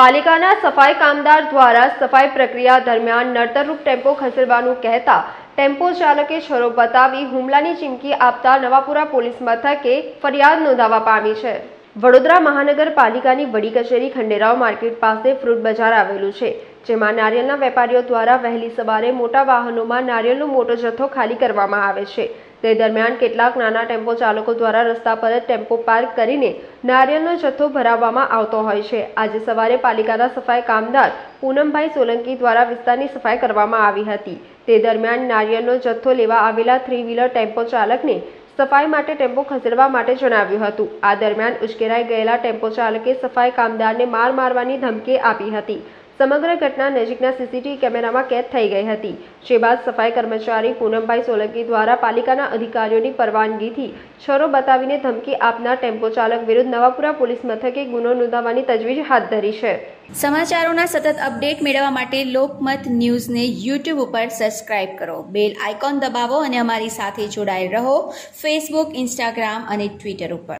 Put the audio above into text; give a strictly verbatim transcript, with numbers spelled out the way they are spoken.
પાલિકાના સફાઈ કામદાર દ્વારા સફાઈ પ્રક્રિયા દરમિયાન નડતરરૂપ ટેમ્પો ખસેડવાનું કહેતા ટેમ્પો ચાલકે છરો બતાવી હુમલાની ચીમકી આપતા નવાપુરા પોલીસ મથકે ફરિયાદ નોંધાવા પામી છે। વડોદરા મહાનગરપાલિકાની વડી કચેરી ખંડેરાવ માર્કેટ પાસે ફ્રૂટ બજાર આવેલું છે, જેમાં નારિયેળના વેપારીઓ દ્વારા વહેલી સવારે મોટા વાહનોમાં નારિયેળનો મોટો જથ્થો ખાલી કરવામાં આવે છે। તે દરમિયાન કેટલાક નાના ટેમ્પો ચાલકો દ્વારા રસ્તા પર જ ટેમ્પો પાર્ક કરીને નારિયેળનો જથ્થો ભરાવવામાં આવતો હોય છે। આજે સવારે પાલિકાના સફાઈ કામદાર પૂનમભાઈ સોલંકી દ્વારા વિસ્તારની સફાઈ કરવામાં આવી હતી। તે દરમિયાન નારિયેળનો જથ્થો લેવા આવેલા થ્રી વ્હીલર ટેમ્પો ચાલકને સફાઈ માટે ટેમ્પો ખસેડવા માટે જણાવ્યું હતું। આ દરમિયાન ઉશ્કેરાઈ ગયેલા ટેમ્પો ચાલકે સફાઈ કામદારને માર મારવાની ધમકી આપી હતી। સમગ્ર ઘટના નજીકના સીસીટીવી કેમેરામાં કેદ થઈ ગઈ હતી, જે બાદ સફાઈ કર્મચારી પૂનમભાઈ સોલંકી દ્વારા પાલિકાના અધિકારીઓની પરવાનગીથી છરો બતાવીને ધમકી આપનાર ટેમ્પો ચાલક વિરુદ્ધ નવાપુરા પોલીસ મથકે ગુનો નોંધવાની તજવીજ હાથ ધરી છે। સમાચારોના સતત અપડેટ મેળવવા માટે લોકમત ન્યૂઝને યુટ્યુબ ઉપર સબસ્ક્રાઇબ કરો, બેલ આઇકોન દબાવો અને અમારી સાથે જોડાયેલ રહો ફેસબુક, ઇન્સ્ટાગ્રામ અને ટ્વિટર ઉપર।